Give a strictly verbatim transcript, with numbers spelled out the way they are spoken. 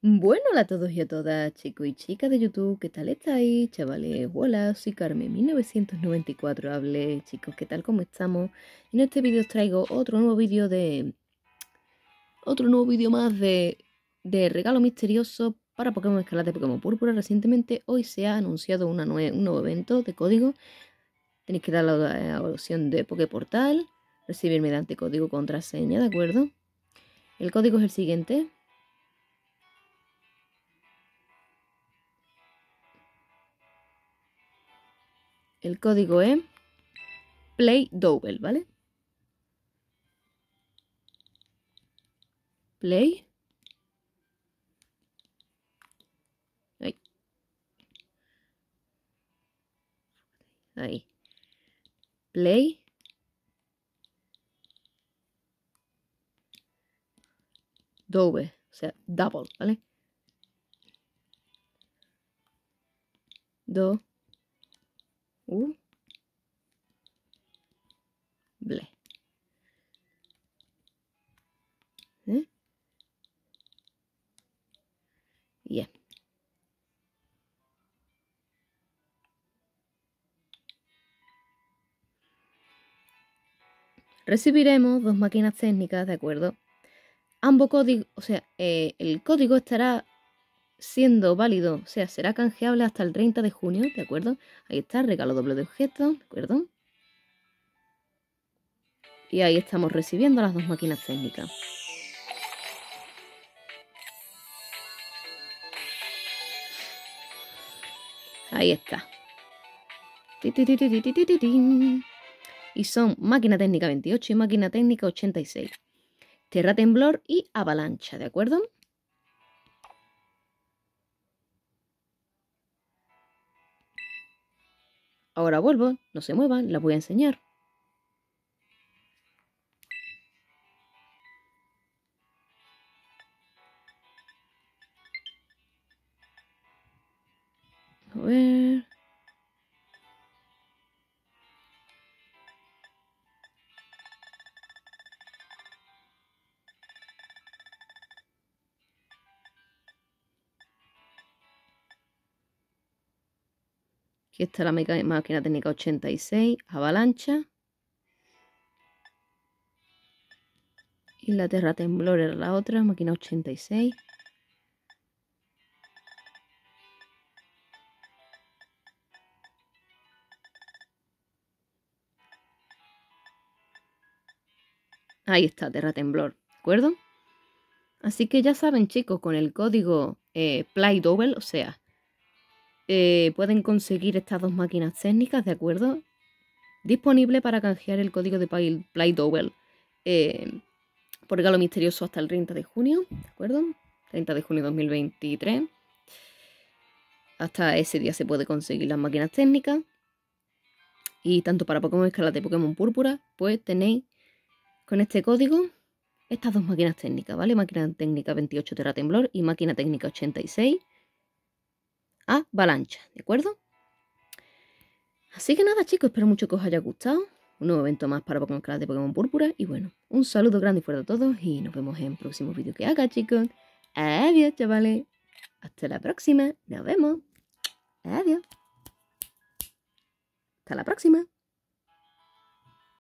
Bueno, hola a todos y a todas, chicos y chicas de YouTube, ¿qué tal estáis, chavales? Hola, soy Carmen mil novecientos noventa y cuatro, hablé, chicos, ¿qué tal? ¿Cómo estamos? En este vídeo os traigo otro nuevo vídeo de... Otro nuevo vídeo más de... de regalo misterioso para Pokémon Escarlata y Pokémon Púrpura. Recientemente hoy se ha anunciado una nue un nuevo evento de código. Tenéis que dar la, la opción de Poképortal, recibir mediante código contraseña, ¿de acuerdo? El código es el siguiente. El código es Play Double, ¿vale? Play. Ahí. Ahí. Play. Double. O sea, double, ¿vale? Do. U. Ble. ¿Eh? Yeah. Recibiremos dos máquinas técnicas, ¿de acuerdo? Ambos códigos, o sea, eh, el código estará siendo válido, o sea, será canjeable hasta el treinta de junio, ¿de acuerdo? Ahí está, regalo doble de objetos, ¿de acuerdo? Y ahí estamos recibiendo las dos máquinas técnicas. Ahí está. Y son máquina técnica veintiocho y máquina técnica ochenta y seis. Tierra temblor y avalancha, ¿de acuerdo? Ahora vuelvo, no se muevan, las voy a enseñar. A ver. Aquí está la máquina técnica ochenta y seis, avalancha. Y la tierra temblor era la otra, máquina ochenta y seis. Ahí está, tierra temblor, ¿de acuerdo? Así que ya saben, chicos, con el código eh, Play Double, o sea, eh, pueden conseguir estas dos máquinas técnicas, ¿de acuerdo? Disponible para canjear el código de Play, Play Double eh, por regalo misterioso hasta el treinta de junio, ¿de acuerdo? treinta de junio de dos mil veintitrés. Hasta ese día se puede conseguir las máquinas técnicas. Y tanto para Pokémon Escarlata y Pokémon Púrpura, pues tenéis con este código estas dos máquinas técnicas, ¿vale? Máquina técnica veintiocho Terra Temblor y máquina técnica ochenta y seis Avalancha, ¿de acuerdo? Así que nada, chicos, espero mucho que os haya gustado. Un nuevo evento más para Pokémon Escarlata y Pokémon Púrpura. Y bueno, un saludo grande y fuerte a todos y nos vemos en próximos vídeos que haga, chicos. Adiós, chavales. Hasta la próxima. Nos vemos. Adiós. Hasta la próxima.